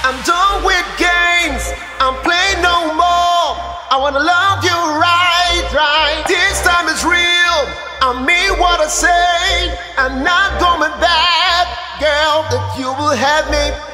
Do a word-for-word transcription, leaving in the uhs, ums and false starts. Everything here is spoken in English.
I'm done with games, I'm playing no more. I wanna love you right, right. This time is real, I mean what I say. I'm not going back, girl, that you will have me.